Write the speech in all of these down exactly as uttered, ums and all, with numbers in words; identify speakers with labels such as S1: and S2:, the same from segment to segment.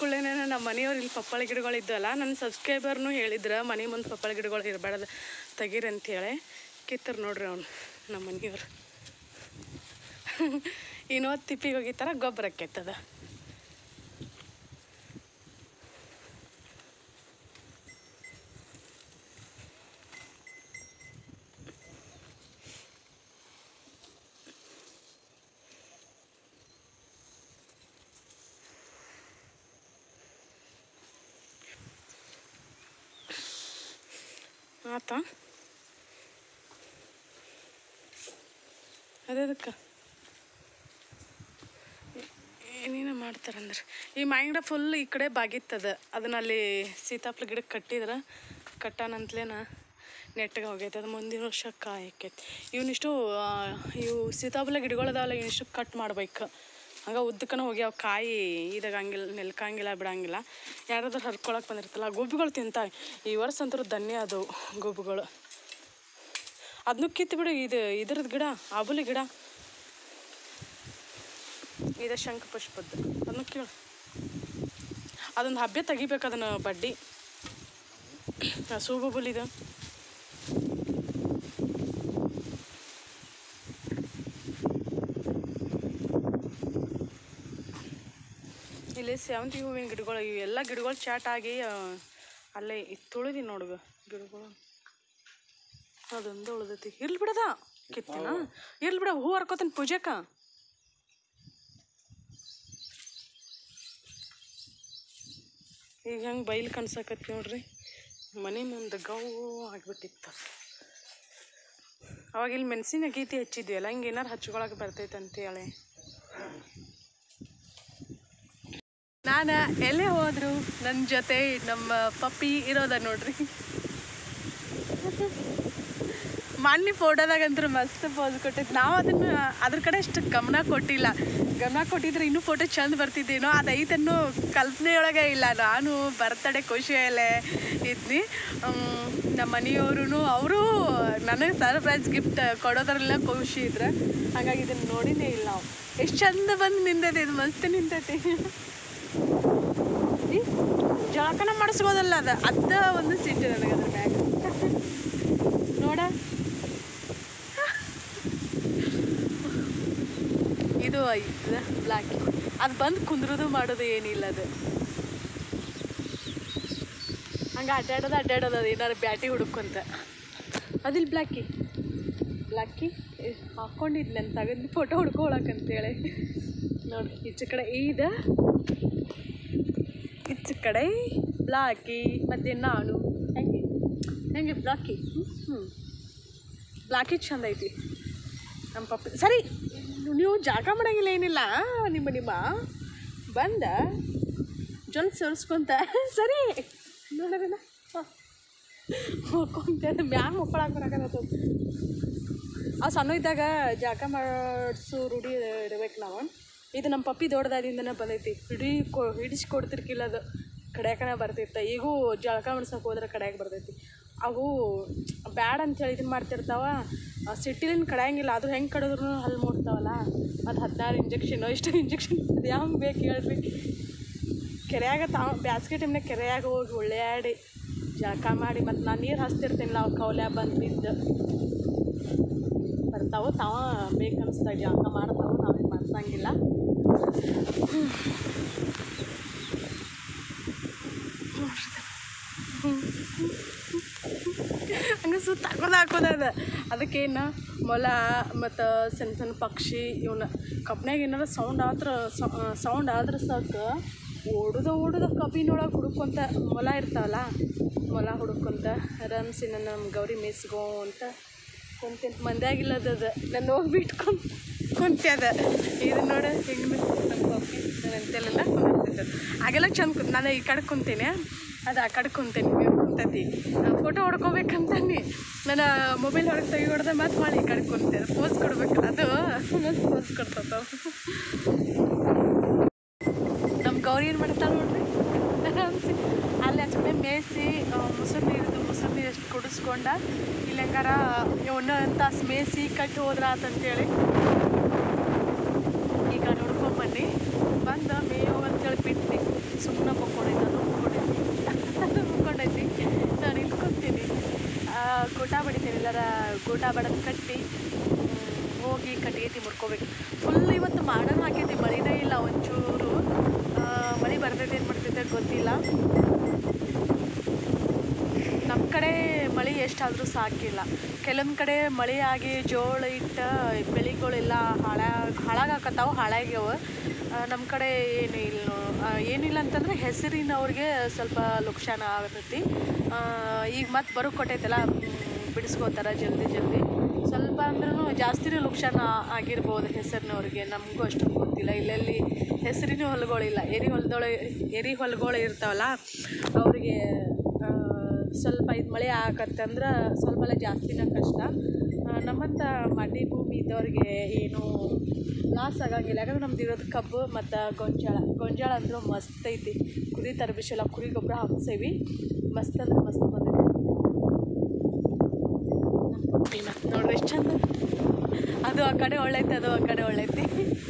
S1: ಕೂಡಲೇ ನಮ್ಮ ಮನೆಯವ್ರು ಇಲ್ಲಿ ಪಪ್ಪಾಳಿ ಗಿಡಗಳು ಇದ್ದಲ್ಲ, ನನ್ನ ಸಬ್ಸ್ಕ್ರೈಬರ್ನು ಹೇಳಿದ್ರು ಮನೆ ಮುಂದೆ ಪಪ್ಪಾಳಿ ಗಿಡಗಳು ಇರಬಾರ್ದು ತೆಗೀರಿ ಅಂಥೇಳಿ. ಕಿತ್ತರು ನೋಡ್ರಿ ಅವ್ನು ನಮ್ಮ ಮನೆಯವ್ರು. ಇನ್ನೊಂದು ತಿಪ್ಪಿಗೆ ಹೋಗಿತ್ತಾರ ಗೊಬ್ಬರ ಕೆತ್ತದ. ಆತ ಅದಕ್ಕೆ ಏನೇನು ಮಾಡ್ತಾರಂದ್ರೆ ಈ ಮಾವಿನ ಗಿಡ ಫುಲ್ ಈ ಕಡೆ ಬಾಗಿತ್ತದ. ಅದನ್ನಲ್ಲಿ ಸೀತಾಫಲ ಗಿಡಕ್ಕೆ ಕಟ್ಟಿದ್ರೆ ಕಟ್ಟಾನಂತಲೇನ ನೆಟ್ಟಿಗೆ ಹೋಗೈತೆ. ಅದು ಮುಂದಿನ ವರ್ಷ ಕಾಯಿ ಆಕೈತಿ. ಇವನಿಷ್ಟು ಇವು ಸೀತಾಫಲ ಗಿಡಗಳದಾವಲ್ಲ ಇವನಿಷ್ಟು ಕಟ್ ಮಾಡ್ಬೇಕು. ಹಂಗೆ ಉದ್ದಕ್ಕನ ಹೋಗ್ಯಾವ ಕಾಯಿ ಇದಾಗಂಗಿಲ್ಲ, ನೆಲ್ಕಂಗಿಲ್ಲ, ಬಿಡಂಗಿಲ್ಲ. ಯಾರಾದ್ರೂ ಹರ್ಕೊಳಕ್ಕೆ ಬಂದಿರ್ತಲ್ಲ ಗೋಬಿಗಳು ತಿಂತಾವೆ. ಈ ವರ್ಷ ಅಂತೂ ಧನ್ಯ ಅದು ಗೋಬಿಗಳು. ಅದನ್ನು ಕಿತ್ತು ಬಿಡು. ಇದು ಇದ್ರದ್ದು ಗಿಡ ಆಬುಲಿ ಗಿಡ ಇದು ಶಂಖ ಪುಷ್ಪದ್ದು. ಅದನ್ನು ಕೇಳು. ಅದೊಂದು ಹಬ್ಬೆ ತೆಗಿಬೇಕು ಅದನ್ನು ಬಡ್ಡಿ ಸೂಬುಲಿದು. ಇಲ್ಲಿ ಸೇವಂತಿಗೆ ಹೂವಿನ ಗಿಡಗಳು ಇವೆಲ್ಲ ಗಿಡಗಳು ಚಾಟ್ ಆಗಿ ಅಲ್ಲೇ ತುಳಿದಿ ನೋಡುವ ಗಿಡಗಳು. ಅದೊಂದು ಉಳ್ದೈತಿ. ಇರ್ಲಿ ಬಿಡದ ಕಿತ್ತಿನ ಇರ್ಲಿ ಬಿಡ. ಹೂ ಹರ್ಕೋತಾನೆ ಪೂಜೆಕ. ಈಗ ಹಂಗೆ ಬೈಲ್ ಕನ್ಸಕತ್ತಿ ನೋಡ್ರಿ. ಮನೆ ಮುಂದೆ ಗೌ ಆಗಿಬಿಟ್ಟಿತ್ತು. ಅವಾಗ ಇಲ್ಲಿ ಮೆಣಸಿನ ಗೀತಿ ಹಚ್ಚಿದ್ವಿ ಅಲ್ಲ, ಹಿಂಗೆ ಏನಾರು ಹಚ್ಕೊಳಕ್ಕೆ ಬರ್ತೈತೆ ಅಂತೇಳಿ. ನಾನು ಎಲ್ಲೇ ಹೋದ್ರು ನನ್ನ ಜೊತೆ ನಮ್ಮ ಪಪ್ಪಿ ಇರೋದ ನೋಡ್ರಿ. ಮಾನ್ಯ ಫೋಟೋದಾಗಂತೂ ಮಸ್ತ್ ಪೋಸ್ ಕೊಟ್ಟೈತೆ. ನಾವು ಅದನ್ನು ಅದ್ರ ಕಡೆ ಅಷ್ಟು ಗಮನ ಕೊಟ್ಟಿಲ್ಲ. ಗಮನ ಕೊಟ್ಟಿದ್ರೆ ಇನ್ನೂ ಫೋಟೋ ಚಂದ ಬರ್ತಿದ್ದೇನೋ ಅದು ಐತನ್ನೋ ಕಲ್ಪನೆಯೊಳಗೆ ಇಲ್ಲ. ನಾನು ಬರ್ತಡೇ ಖುಷಿಯಲ್ಲೇ ಇದ್ನಿ. ನಮ್ಮ ಮನೆಯವರು ಅವರು ನನಗೆ ಸರ್ಪ್ರೈಸ್ ಗಿಫ್ಟ್ ಕೊಡೋದ್ರಲ್ಲ ಖುಷಿ ಇದ್ರೆ, ಹಾಗಾಗಿ ಇದನ್ನು ನೋಡಿನೇ ಇಲ್ಲ ನಾವು. ಎಷ್ಟು ಚಂದ ಬಂದು ನಿಂತೈತಿ. ಇದು ಮಸ್ತ್ ನಿಂತೈತಿ. ಜಳಕನ ಮಾಡಿಸ್ಬೋದಲ್ಲ ಅದು ಅದ ಒಂದು ಸಿಟ್ಟು ನನಗೆ ಅದ್ರ ಮ್ಯಾಗ ನೋಡ. ಇದು ಐತೆ ಬ್ಲ್ಯಾಕ್. ಅದು ಬಂದು ಕುಂದ್ರದು ಮಾಡೋದು ಏನಿಲ್ಲ. ಅದು ಹಂಗೆ ಅಡ್ಡಾಡೋದು ಅಡ್ಡಾಡೋದು ಅದು ಏನಾರು ಬ್ಯಾಟಿ ಹುಡುಕೊಂತ. ಅದಿಲ್ಲಿ ಬ್ಲ್ಯಾಕಿ ಬ್ಲ್ಯಾಕಿ ಹಾಕ್ಕೊಂಡಿದ್ದು ನಾನು ತಗೊಂಡು ಫೋಟೋ ಹುಡ್ಕೊಳಕಂತೇಳಿ ನೋಡಿ. ಈಚೆ ಕಡೆ ಇದು ಈಚೆ ಕಡೆ ಬ್ಲಾಕಿ ಮತ್ತು ನಾನು ಹೆಂಗೆ ಹೆಂಗೆ ಬ್ಲಾಕಿ. ಹ್ಞೂ ಬ್ಲಾಕಿ ಚಂದ ಐತಿ ನಮ್ಮ ಪಪ್ಪಿ. ಸರಿ ನೀವು ಜಾಗ ಮಾಡಂಗಿಲ್ಲ ಏನಿಲ್ಲ. ನಿಮ್ಮ ನಿಮ್ಮ ಬಂದ ಜೊಲ್ ಸೋರ್ಸ್ಕೊಂತ ಸರಿ ನೋಡೋಣ ಹೋಗ್ಕೊಂತ ಮ್ಯಾಗ ಮಕ್ಕಳಾಗ ಬರಾಕತ್ತ. ಆ ಸಣ್ಣ ಇದ್ದಾಗ ಜಾಗ ಮಾಡಿಸೋ ರೂಢಿ ಇರ್ಬೇಕು ನಾವು. ಇದು ನಮ್ಮ ಪಪ್ಪಿ ದೊಡ್ಡದಾದಿಂದನೇ ಬಂದೈತಿ. ಹಿಡಿ ಕೊ ಹಿಡಿಸ್ಕೊಡ್ತಿರ್ಕಿಲ್ಲ. ಅದು ಕಡ್ಯಾಕನ ಬರ್ತಿತ್ತು. ಈಗೂ ಜಳಕ ಮಾಡ್ಸೋಕೆ ಹೋದ್ರೆ ಕಡ್ಯಾಕೆ ಬರ್ತೈತಿ. ಅವು ಬ್ಯಾಡ ಅಂಥೇಳಿ ಇದನ್ನು ಮಾಡ್ತಿರ್ತಾವ. ಸಿಟ್ಟಿಲಿನ ಕಡ್ಯಾಂಗಿಲ್ಲ. ಅದು ಹೆಂಗೆ ಕಡಿದ್ರು ಹಲ್ಲು ಮೂಡ್ತಾವಲ್ಲ. ಅದು ಹದಿನಾರು ಇಂಜೆಕ್ಷನು ಇಷ್ಟು ಇಂಜೆಕ್ಷನ್ ಅದು ಯಾವ ಬೇಕು ಹೇಳ್ರಿ. ಕೆರೆಯಾಗ ತಾವು ಬ್ಯಾಸ್ಗೆ ಟೈಮ್ನಾಗ ಕೆರೆಯಾಗ ಹೋಗಿ ಉಳ್ಳಾಡಿ ಜಳಕ ಮಾಡಿ ಮತ್ತು ನಾನು ನೀರು ಹಚ್ತಿರ್ತೀನಿಲ್ಲ. ಅವು ಕೌಲ್ಯಾಗ ಬಂದು ಬಿದ್ದು ಬರ್ತಾವೆ. ತಾವ ಬೇಕು ಅನಿಸ್ದಾಗ ಜಳಕ ಮಾಡ್ತಾವೆ. ನಾವೇನು ಮಾಡ್ಸಂಗಿಲ್ಲ. ಹಂಗೆ ಸುತ್ತ ಹಾಕೋದು ಹಾಕೋದದ. ಅದಕ್ಕೇನು ಮೊಲ ಮತ್ತು ಸಣ್ಣ ಸಣ್ಣ ಪಕ್ಷಿ ಇವನ್ನ ಕಬ್ನಾಗ ಏನಾರ ಸೌಂಡ್ ಆದ್ರೆ ಸೌಂಡ್ ಆದ್ರೆ ಸಾಕು ಓಡುದ ಓಡುದ ಕಬ್ಬಿನೊಳಗೆ ಹುಡುಕೊಂತ ಮೊಲ ಇರ್ತಾವಲ್ಲ, ಮೊಲ ಹುಡುಕೊಂತ ರನ್ಸಿ ನನ್ನ ನಮ್ಮ ಗೌರಿ ಮೇಯಿಸ್ಗೋ ಅಂತ ಕುಂತೀನಿ. ಮಂದ್ಯಾಗಿಲ್ಲದದ ನಾನು ಹೋಗಿ ಬಿಟ್ಕೊಂಡು ಕುಂತ್ಯದ. ಇದು ನೋಡು ಹೆಂಗೆ ನಮ್ಮ ಪಪ್ಪಿ ನಾನು ಅಂತೆಲ್ಲ ಕುಂತಿದ್ದೆ. ಆಗೆಲ್ಲ ಚಂದ ಕುಂತ. ನಾನು ಈ ಕಡೆ ಕುಂತೀನಿ, ಅದು ಆ ಕಡೆ ಕುಂತೀನಿ ಕುಂತೈತಿ. ಫೋಟೋ ಹೊಡ್ಕೋಬೇಕಂತಾನೆ ನಾನು ಮೊಬೈಲ್ ಹೊರಗೆ ತೆಗಿ ಹೊಡೆದ ಮತ್ತು ಮಾಡಿ ಈ ಕಡೆ ಕುಂತೇನೆ. ಪೋಸ್ ಕೊಡ್ಬೇಕಲ್ಲ ಅದು ಮಸ್ತ್ ಪೋಸ್ ಕೊಡ್ತದ. ನಮ್ಮ ಗೌರಿ ಏನು ಮಾಡ್ತಾಳೆ ನೋಡ್ರಿ. ಅನ್ಸಿ ಅಲ್ಲಿ ಹಚ್ಕಡೆ ಮೇಯಿಸಿ ಮೊಸರು ನೀರಿದ್ದು ಮೊಸರು ನೀರು ಎಷ್ಟು ಕುಡಿಸ್ಕೊಂಡ ಇಲ್ಲಿ ಹೆಂಗಾರ ಒಂದೊಂದು ತಾಸು ಮೇಯಿಸಿ ಕಟ್ಟಿ ಹೋದ್ರ ಆತಂತೇಳಿ ಈಗ ನೋಡ್ಕೊಂಬನ್ನಿ. ಬಂದು ಮೇಯೋ ಅಂತೇಳಿ ಬಿಟ್ಟು ಸುಮ್ಮನೆ ಊಟ ಬಡದು ಕಟ್ಟಿ ಹೋಗಿ ಕಟ್ಟಿಗೆ ಮುರ್ಕೋಬೇಕು. ಫುಲ್ ಇವತ್ತು ಮಾಡನ ಹಾಕೈತಿ, ಮಳಿನೇ ಇಲ್ಲ ಒಂಚೂರು. ಮಳೆ ಬರ್ತೈತೆ ಏನು ಮಾಡ್ತೈತೆ ಗೊತ್ತಿಲ್ಲ. ನಮ್ಮ ಕಡೆ ಮಳೆ ಎಷ್ಟಾದರೂ ಸಾಕಿಲ್ಲ. ಕೆಲವೊಂದು ಕಡೆ ಮಳೆ ಆಗಿ ಜೋಳ ಇಟ್ಟು ಬೆಳೆಗಳೆಲ್ಲ ಹಾಳ ಹಾಳಾಗಾಕತ್ತಾವ, ಹಾಳಾಗ್ಯಾವ. ನಮ್ಮ ಕಡೆ ಏನು ಇಲ್ಲ, ಏನಿಲ್ಲ ಅಂತಂದರೆ ಹೆಸರಿನವ್ರಿಗೆ ಸ್ವಲ್ಪ ಲುಕ್ಷಾನ ಆಗತೈತಿ. ಈಗ ಮತ್ತೆ ಬರೋ ಕೊಟ್ಟೈತಲ್ಲ, ಬಿಡಿಸ್ಕೋತಾರೆ ಜಲ್ದಿ ಜಲ್ದಿ. ಸ್ವಲ್ಪ ಅಂದ್ರೂ ಜಾಸ್ತಿನೇ ಲುಕ್ಷಾನ ಆಗಿರ್ಬೋದು ಹೆಸರಿನವ್ರಿಗೆ, ನಮಗೂ ಅಷ್ಟು ಗೊತ್ತಿಲ್ಲ. ಇಲ್ಲೆಲ್ಲಿ ಹೆಸರಿನ ಹೊಲಗಳಿಲ್ಲ, ಎರಿ ಹೊಲದೊಳಗೆ ಎರಿ ಹೊಲಗಳು ಇರ್ತಾವಲ್ಲ ಅವ್ರಿಗೆ ಸ್ವಲ್ಪ ಇದು ಮಳೆ ಆಗತ್ತಂದ್ರೆ ಸ್ವಲ್ಪ ಎಲ್ಲ ಜಾಸ್ತಿನ ಕಷ್ಟ. ನಮ್ಮಂಥ ಮಡ್ಡಿ ಭೂಮಿ ಇದ್ದವ್ರಿಗೆ ಏನೂ ಲಾಸ್ ಆಗಂಗಿಲ್ಲ. ಯಾಕಂದ್ರೆ ನಮ್ದು ಇರೋದು ಕಬ್ಬು ಮತ್ತು ಗೊಂಜಾಳ. ಗೊಂಜಾಳ ಅಂದರೂ ಮಸ್ತ್ ಐತಿ, ಕುರಿ ತರಬಿಸಿಲ್ಲ, ಕುರಿ ಗೊಬ್ಬರ ಹಾಕ್ಸೇವಿ, ಮಸ್ತ್ ಅಂದ್ರೆ ಮಸ್ತ್ ಬಂದೈತಿ. ಮತ್ತು ನೋಡ್ರಿ ಎಷ್ಟು ಚಂದ, ಅದು ಆ ಕಡೆ ಒಳ್ಳೈತಿ, ಅದು ಆ ಕಡೆ ಒಳ್ಳೈತಿ.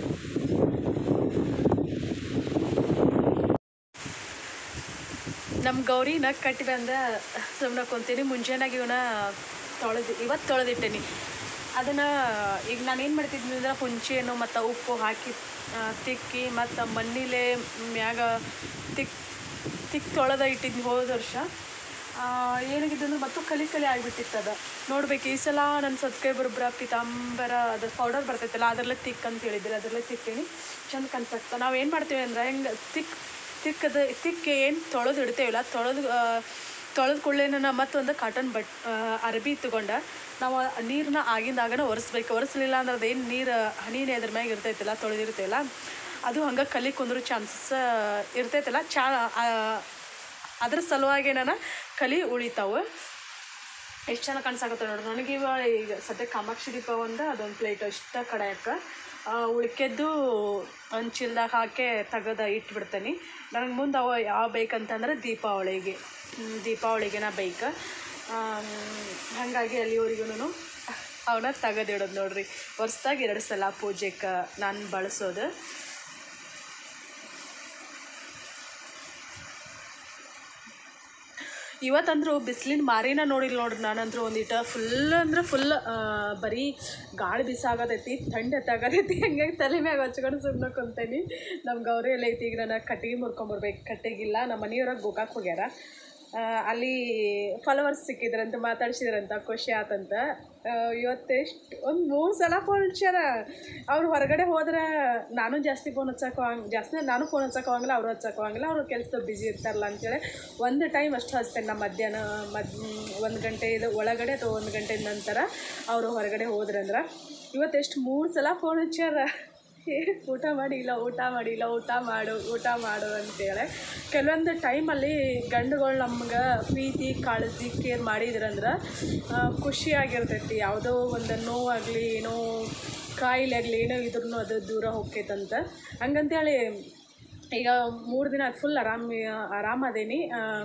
S1: ನಮ್ಮ ಗೌರಿನ ಕಟ್ಟಿ ಬಂದ ಸುಮ್ಮನೆ ಕುಂತೀನಿ. ಮುಂಜಾನಾಗ ಇವನ್ನ ತೊಳೆದು ಇವತ್ತು ತೊಳೆದಿಟ್ಟೇನಿ. ಅದನ್ನು ಈಗ ನಾನು ಏನು ಮಾಡ್ತಿದ್ದೀನಿ ಅಂದ್ರೆ ಹುಂಚೆಹಣ್ಣು ಮತ್ತು ಉಪ್ಪು ಹಾಕಿ ತಿಕ್ಕಿ ಮತ್ತು ಮಣ್ಣಿಲೆ ಮ್ಯಾಗ ತಿಕ್ ತಿಕ್ಕಿ ತೊಳೆದ ಇಟ್ಟಿದ್ನಿ ಹೋದ ವರ್ಷ. ಏನಾಗಿದೆ ಅಂದ್ರೆ ಮತ್ತು ಕಲಿ ಕಲಿ ಆಗಿಬಿಟ್ಟಿತ್ತು. ಅದು ನೋಡ್ಬೇಕು ಈ ಸಲ ನನ್ನ ಸಬ್ಸ್ಕ್ರೈಬರ್ ಒಬ್ಬರ ಪಿತಾಂಬರ ಅದು ಪೌಡರ್ ಬರ್ತೈತಲ್ಲ ಅದರಲ್ಲೇ ತಿಕ್ ಅಂತ ಹೇಳಿದ್ದೀರಿ, ಅದರಲ್ಲೇ ತಿಕ್ಕೇನಿ ಚಂದ ಕನ್ಸಕ್ತ. ನಾವು ಏನು ಮಾಡ್ತೀವಿ ಅಂದ್ರೆ ಹೆಂಗೆ ತಿಕ್ ತಿಕ್ಕದ ತಿಕ್ಕಿ ಏನು ತೊಳೆದು ಇಡ್ತೇವಲ್ಲ, ತೊಳೆದು ತೊಳೆದು ಕೂಡಲೇನ ಮತ್ತೊಂದು ಕಾಟನ್ ಬಟ್ ಅರ್ಬಿ ತೊಗೊಂಡು ನಾವು ನೀರನ್ನ ಆಗಿಂದಾಗನ ಒರೆಸ್ಬೇಕು. ಒರೆಸ್ಲಿಲ್ಲ ಅಂದ್ರೆ ಅದೇನು ನೀರು ಹನಿನೇ ಅದ್ರ ಮ್ಯಾಗ ಇರ್ತೈತಿಲ್ಲ, ತೊಳೆದಿರ್ತೇವಲ್ಲ, ಅದು ಹಂಗೆ ಕಲಿ ಕುಂದ್ರೂ ಚಾನ್ಸಸ್ ಇರ್ತೈತಲ್ಲ. ಚಾ ಅದ್ರ ಸಲುವಾಗಿ ನಾನು ಕಲಿ ಉಳಿತಾವೆ. ಎಷ್ಟು ಚೆನ್ನಾಗಿ ಕಾಣಿಸಾಕತ್ತೆ ನೋಡ್ರಿ. ನನಗೆ ಇವಾಗ ಈಗ ಸದ್ಯ ಕಾಮಾಕ್ಷಿ ದೀಪ ಒಂದು ಅದೊಂದು ಪ್ಲೇಟ್ ಇಷ್ಟ ಕಡೆಯಕ್ಕೆ ಉಳ್ಕೆದ್ದು ಒಂದು ಚೀಲದಾಗ ಹಾಕಿ ತೆಗೆದು ಇಟ್ಬಿಡ್ತೇನೆ. ನನಗೆ ಮುಂದೆ ಅವ ಯಾವ ಬೇಕಂತಂದ್ರೆ ದೀಪಾವಳಿಗೆ ದೀಪಾವಳಿಗೆ ನಾ ಬೇಕು. ಹಾಗಾಗಿ ಅಲ್ಲಿವರೆಗೂ ಅವನ್ನ ತೆಗೆದಿಡೋದು ನೋಡ್ರಿ. ವರ್ಷದಾಗ ಎರಡು ಸಲ ಪೂಜೆಗೆ ನಾನು ಬಳಸೋದು. ಇವತ್ತಂದ್ರೂ ಬಿಸಿಲಿನ ಮಾರಿನ ನೋಡಿಲ್ಲ ನೋಡ್ರಿ. ನಾನಂದ್ರೂ ಒಂದಿಟ್ಟು ಫುಲ್ ಅಂದ್ರೆ ಫುಲ್ ಬರೀ ಗಾಳಿ ಬಿಸಾಗತೈತಿ, ಥಂಡಿ ಎತ್ತಾಗತೈತಿ. ಹಂಗಾಗಿ ತಲೆ ಮ್ಯಾಗ ಹಚ್ಕೊಂಡು ಸುಮ್ಮನೆ ಕುಂತೇನಿ. ನಮ್ಮ ಗೌರಿ ಎಲ್ಲ ಐತಿ. ಈಗ ನಾನು ಕಟ್ಟಿಗೆ ಮುರ್ಕೊಂಬರ್ಬೇಕು. ಕಟ್ಟಿಗಿಲ್ಲ, ನಮ್ಮ ಮನೆಯವ್ರಾಗ ಗೋಕಾಕ್ ಹೋಗ್ಯಾರ. ಅಲ್ಲಿ ಫಾಲೋವರ್ಸ್ ಸಿಕ್ಕಿದ್ರಂತ, ಮಾತಾಡ್ಸಿದ್ರಂತ, ಖುಷಿ ಆತಂತ. ಇವತ್ತೆಷ್ಟು ಒಂದು ಮೂರು ಸಲ ಫೋನ್ ಹಚ್ಚಾರ. ಅವ್ರು ಹೊರಗಡೆ ಹೋದ್ರೆ ನಾನು ಜಾಸ್ತಿ ಫೋನ್ ಹಚ್ಚಕ್ಕೆ ಹೋಗಂಗೆ ಜಾಸ್ತಿ ನಾನು ಫೋನ್ ಹಚ್ಚಕ್ಕೆ ಹೋಗಂಗಿಲ್ಲ, ಅವರು ಹಚ್ಚಕ್ಕೆ ಹೋಗಂಗಿಲ್ಲ. ಅವರು ಕೆಲಸದ ಬ್ಯುಸಿ ಇರ್ತಾರಲ್ಲ ಅಂತೇಳಿ ಒಂದು ಟೈಮ್ ಅಷ್ಟು ಹಚ್ತೇನೆ. ನಮ್ಮ ಮಧ್ಯಾಹ್ನ ಮದ್ ಒಂದು ಗಂಟೆ ಇದು ಒಳಗಡೆ ಅಥವಾ ಒಂದು ಗಂಟೆ ನಂತರ ಅವರು ಹೊರಗಡೆ ಹೋದ್ರಂದ್ರೆ. ಇವತ್ತೆಷ್ಟು ಮೂರು ಸಲ ಫೋನ್ ಹಚ್ಚಾರ. ಊಟ ಮಾಡಿಲ್ಲ ಊಟ ಮಾಡಿಲ್ಲ ಊಟ ಮಾಡು ಊಟ ಮಾಡು ಅಂತೇಳಿ. ಕೆಲವೊಂದು ಟೈಮಲ್ಲಿ ಗಂಡುಗಳು ನಮ್ಗೆ ಪ್ರೀತಿ ಕಾಳಜಿ ಕೇರ್ ಮಾಡಿದ್ರಂದ್ರೆ ಖುಷಿಯಾಗಿರ್ತೈತಿ. ಯಾವುದೋ ಒಂದು ನೋವಾಗಲಿ ಏನೋ ಕಾಯಿಲೆ ಆಗಲಿ ಏನೋ ಇದ್ರೂ ಅದು ದೂರ ಹೋಗ್ತೈತಂತ. ಹಂಗಂತೇಳಿ ಈಗ ಮೂರು ದಿನ ಅದು ಫುಲ್ ಆರಾಮ ಆರಾಮದೇನಿ.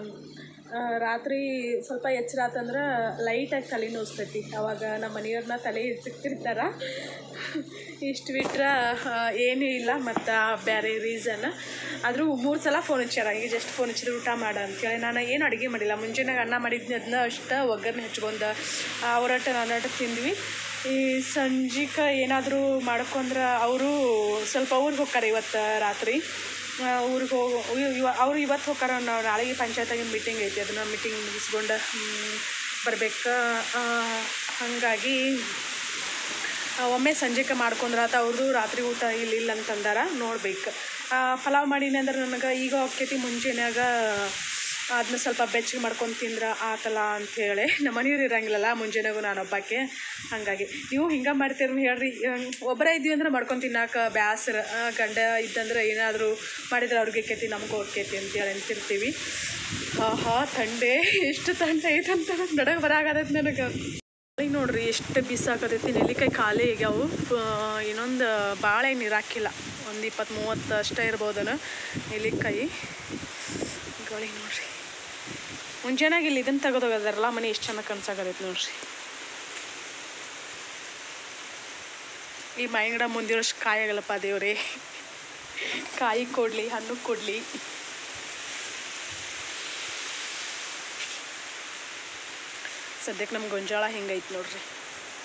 S1: ರಾತ್ರಿ ಸ್ವಲ್ಪ ಎಚ್ಚರ ಆತಂದ್ರೆ ಲೈಟಾಗಿ ತಲೆ ನೋಸ್ತೈತಿ. ಅವಾಗ ನಮ್ಮ ಮನೆಯವ್ರನ್ನ ತಲೆ ಸಿಕ್ತಿರ್ತಾರೆ. ಇಷ್ಟು ಬಿಟ್ರೆ ಏನೂ ಇಲ್ಲ ಮತ್ತು ಬೇರೆ ರೀಸನ್. ಆದರೂ ಮೂರು ಸಲ ಫೋನ್ ಹಚ್ಚಾರ. ಈಗ ಜಸ್ಟ್ ಫೋನ್ ಹಚ್ಚಿದ್ರೆ ಊಟ ಮಾಡ ಅಂತೇಳಿ. ನಾನು ಏನು ಅಡುಗೆ ಮಾಡಿಲ್ಲ, ಮುಂಜಾನೆ ಅನ್ನ ಮಾಡಿದ್ನಿ, ಅದನ್ನ ಅಷ್ಟು ಒಗ್ಗರಣೆ ಹಚ್ಕೊಂಡು ಅವರಟ್ಟ ನಾನಟ ತಿಂದ್ವಿ. ಈ ಸಂಜೆಗೆ ಏನಾದರೂ ಮಾಡ್ಕೊಂಡ್ರೆ ಅವರು ಸ್ವಲ್ಪ ಊರಿಗೆ ಹೋಗ್ತಾರೆ ಇವತ್ತು ರಾತ್ರಿ. ಊರಿಗೆ ಹೋಗಿ ಇವ ಅವ್ರು ಇವತ್ತು ಹೋಗ್ತಾರೆ. ನಾವು ನಾಳೆಗೆ ಪಂಚಾಯತಾಗಿನ ಮೀಟಿಂಗ್ ಐತಿ, ಅದನ್ನು ಮೀಟಿಂಗ್ ಮುಗಿಸ್ಕೊಂಡು ಬರ್ಬೇಕು. ಹಾಗಾಗಿ ಒಮ್ಮೆ ಸಂಜೆಗೆ ಮಾಡ್ಕೊಂಡ್ರಾತ. ಅವ್ರದ್ದು ರಾತ್ರಿ ಊಟ ಇಲ್ಲಿ ಇಲ್ಲ ಅಂತಂದಾರ, ನೋಡ್ಬೇಕು. ಪಲಾವ್ ಮಾಡೀನಿ ಅಂದ್ರೆ ನನಗೆ ಈಗ ಹೋಗ್ತೈತಿ, ಮುಂಜಾನ್ಯಾಗ ಅದನ್ನ ಸ್ವಲ್ಪ ಬೆಚ್ಚಗೆ ಮಾಡ್ಕೊಂಡು ತಿಂದ್ರೆ ಆತಲ್ಲ ಅಂಥೇಳಿ. ನಮ್ಮ ಮನೆಯವ್ರು ಇರೋಂಗಿಲ್ಲಲ್ಲ ಮುಂಜಾನೆಗೂ ನಾನು ಒಬ್ಬಾಕೆ. ಹಾಗಾಗಿ ನೀವು ಹಿಂಗೆ ಮಾಡ್ತೀರ ಹೇಳ್ರಿ. ಒಬ್ಬರೇ ಇದ್ವಿ ಅಂದ್ರೆ ಮಾಡ್ಕೊಂಡು ತಿನ್ನಕ್ಕೆ ಬ್ಯಾಸರ. ಗಂಡ ಇದ್ದಂದ್ರೆ ಏನಾದರೂ ಮಾಡಿದ್ರೆ ಅವ್ರಿಗೆ ಕೇತಿ ನಮಗೂ ಹೋಗ್ತೈತಿ ಅಂತೇಳಿ ಅಂತಿರ್ತೀವಿ. ಹಾಂ ಹಾಂ ಥಂಡೆ ಎಷ್ಟು ಥಂಡೆ ಐತಂತ ನಡಗೆ ಬರಾಗತೈತಿ ನನಗೆ. ಈಗ ನೋಡ್ರಿ ಎಷ್ಟು ಬಿಸಾಕತೈತಿ. ನೆಲ್ಲಿಕಾಯಿ ಖಾಲಿ ಆಗ್ಯಾವು. ಇನ್ನೊಂದು ಭಾಳ ಏನು ಇರಾಕಿಲ್ಲ, ಒಂದು ಇಪ್ಪತ್ತು ಮೂವತ್ತು ಅಷ್ಟೇ ಇರ್ಬೋದನ ನೆಲ್ಲಿಕಾಯಿ ಗೋಳಿ. ನೋಡ್ರಿ ಮುಂಜಾನಾಗ ಇಲ್ಲಿ ಇದನ್ನು ತೆಗೆದೋಗದಾರಲ್ಲ ಮನೆ ಎಷ್ಟು ಚೆನ್ನಾಗಿ ಕನ್ಸಾಗತೈತಿ ನೋಡ್ರಿ. ಈ ಮಾವಿನ ಗಿಡ ಮುಂದಿರೋಷ್ಟು ಕಾಯಿ ಆಗಲ್ಲಪ್ಪ ದೇವ್ರೇ. ಕಾಯಿ ಕೊಡಲಿ, ಹಣ್ಣು ಕೊಡಲಿ. ಸದ್ಯಕ್ಕೆ ನಮ್ಮ ಗೊಂಜಾಳ ಹಿಂಗೈತೆ ನೋಡ್ರಿ.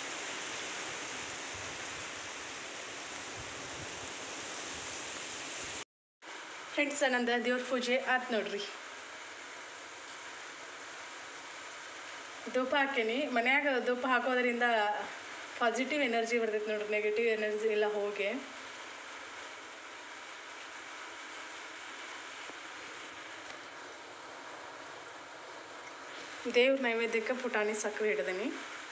S1: ಫ್ರೆಂಡ್ಸ್, ನಂದು ದೇವ್ರ ಪೂಜೆ ಆಯ್ತು ನೋಡ್ರಿ. ಧೂಪ ಹಾಕೀನಿ. ಮನ್ಯಾಗ ಧೂಪ ಹಾಕೋದ್ರಿಂದ ಪಾಸಿಟಿವ್ ಎನರ್ಜಿ ಬರ್ತೈತೆ ನೋಡ್ರಿ, ನೆಗೆಟಿವ್ ಎನರ್ಜಿ ಎಲ್ಲ ಹೋಗಿ. ದೇವ್ರ ನೈವೇದ್ಯಕ್ಕೆ ಪುಟಾಣಿ ಸಕ್ಕರೆ ಹಿಡ್ದೀನಿ.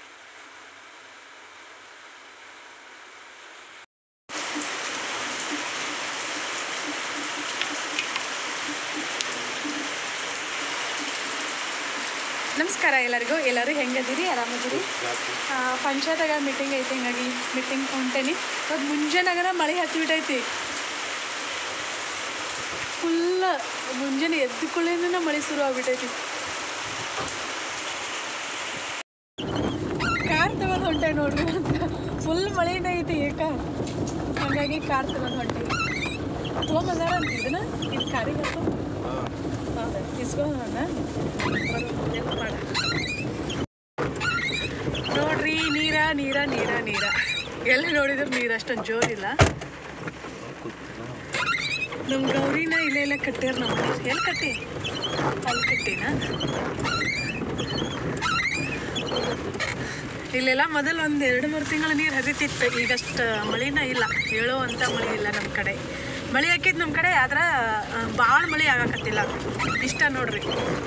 S1: ನಮಸ್ಕಾರ ಎಲ್ಲರಿಗೂ. ಎಲ್ಲರೂ ಹೆಂಗದಿರಿ? ಆರಾಮದಿರಿ? ಪಂಚಾಯತಾಗ ಮೀಟಿಂಗ್ ಐತಿ, ಹಿಂಗಾಗಿ ಮೀಟಿಂಗ್ ಹೊಂಟೇನಿ. ಅದು ಮುಂಜಾನಾಗನ ಮಳೆ ಹತ್ತಿಬಿಟ್ಟೈತಿ. ಫುಲ್ಲ ಮುಂಜಾನೆ ಎದ್ದುಕೊಳ್ಳೇನ ಮಳೆ ಶುರು ಆಗ್ಬಿಟ್ಟೈತಿ. ಕಾರ್ ತಗೊಂಡು ಹೊಂಟೆ ನೋಡ್ರಿ ಅಂತ. ಫುಲ್ ಮಳೆನೇ ಐತಿ ಏಕ, ಹಾಗಾಗಿ ಕಾರ್ ತಗೊಂಡು ಹೊಂಟೇವಿ. ತೊಗೊಂಬಂದಾರ ಅಂತ ಇದನ್ನ ಇದು ಕಾರಿಗೆ ಹೌದಾ ಇಸ್ಕೊಂಡ ನೋಡ್ರಿ. ನೀರ ನೀರ ನೀರ ನೀರ ಎಲ್ಲಿ ನೋಡಿದ್ರು ನೀರು ಅಷ್ಟೊಂದು ಜೋರಿಲ್ಲ. ನಮ್ಮ ಗೌರಿನ ಇಲ್ಲೇ ಎಲ್ಲ ಕಟ್ಟ್ಯಾರ. ನಮ್ಮ ಎಲ್ಲಿ ಕಟ್ಟಿ ಅಲ್ಲಿ ಕಟ್ಟಿನ ಇಲ್ಲೆಲ್ಲ ಮೊದಲು ಒಂದು ಎರಡು ಮೂರು ತಿಂಗಳ ನೀರು ಹರಿತಿತ್ತು. ಈಗಷ್ಟು ಮಳಿನ ಇಲ್ಲ, ಹೇಳುವಂಥ ಮಳೆ ಇಲ್ಲ ನಮ್ಮ ಕಡೆ. ಮಳೆ ಹಾಕಿದ್ದು ನಮ್ಮ ಕಡೆ, ಆದ್ರೆ ಭಾಳ ಮಳೆ ಆಗಾಕತ್ತಿಲ್ಲ. ಇಷ್ಟ ನೋಡ್ರಿ.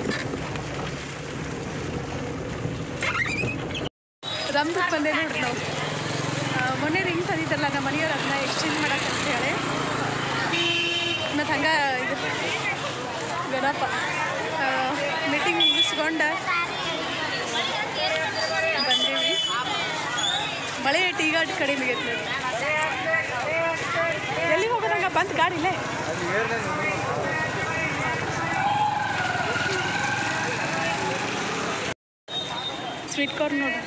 S1: ರಮ್ದಕ್ಕೆ ಬಂದೆ ನೋಡ್ರಿ ನಾವು. ಮೊನ್ನೆ ರಿಂಗ್ ತಂದಿದ್ದಲ್ಲ ನಮ್ಮ ಮನೆಯವ್ರು, ಅದನ್ನ ಎಕ್ಸ್ಚೇಂಜ್ ಮಾಡಕ್ಕಂತ ಹೇಳಿ. ಮತ್ತು ಹಂಗೆ ಇದು ಗಣಪ ಮೀಟಿಂಗ್ ಮುಗಿಸ್ಕೊಂಡು ಬಂದೀವಿ. ಮಳೆ ಈಗ ಕಡಿಮೆ ಆಗೈತೆ ನೋಡಿ. ಎಲ್ಲಿ ಹೋಗೋದಂಗ ಬಂದು ಗಾಡಿಲೇ ಸ್ವೀಟ್ ಕಾರ್ನ್ ನೋಡಿ.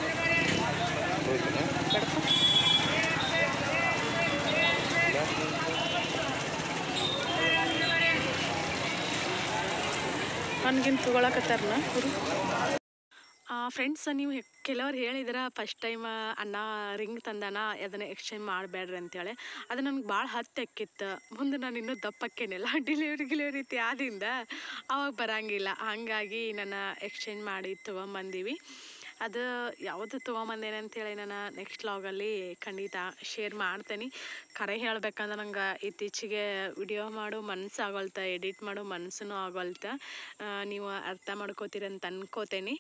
S1: ನನಗಿನ್ ತೊಗೊಳಕತ್ತಾರಲ್ಲ ಅವರು ಫ್ರೆಂಡ್ಸ್. ನೀವು ಕೆಲವ್ರು ಹೇಳಿದ್ರೆ ಫಸ್ಟ್ ಟೈಮ್ ಅಣ್ಣ ರಿಂಗ್ ತಂದಾನ, ಅದನ್ನು ಎಕ್ಸ್ಚೇಂಜ್ ಮಾಡಬೇಡ್ರಿ ಅಂತೇಳಿ. ಅದು ನನಗೆ ಭಾಳ ಹತ್ತು ಅಕ್ಕಿತ್ತು. ಮುಂದೆ ನಾನು ಇನ್ನೂ ದಪ್ಪಕ್ಕೇನಿಲ್ಲ, ಡಿಲಿವರಿ ಗಿಲಿವರಿ ಆದಿಂದ ಅವಾಗ ಬರೋಂಗಿಲ್ಲ. ಹಾಗಾಗಿ ನಾನು ಎಕ್ಸ್ಚೇಂಜ್ ಮಾಡಿ ತೊಗೊಂಬಂದೀವಿ. ಅದು ಯಾವುದು ತೊಗೊಂಬಂದೇನೆ ಅಂತೇಳಿ ನಾನು ನೆಕ್ಸ್ಟ್ ಲಾಗಲ್ಲಿ ಖಂಡಿತ ಶೇರ್ ಮಾಡ್ತೇನೆ. ಕರೆ ಹೇಳ್ಬೇಕಂದ್ರೆ ನಂಗೆ ಇತ್ತೀಚೆಗೆ ವಿಡಿಯೋ ಮಾಡೋ ಮನಸ್ಸು ಆಗೋಲ್ತ, ಎಡಿಟ್ ಮಾಡೋ ಮನಸ್ಸೂ ಆಗೋಲ್ತ. ನೀವು ಅರ್ಥ ಮಾಡ್ಕೋತೀರಿ ಅಂತ ಅನ್ಕೋತೇನೆ.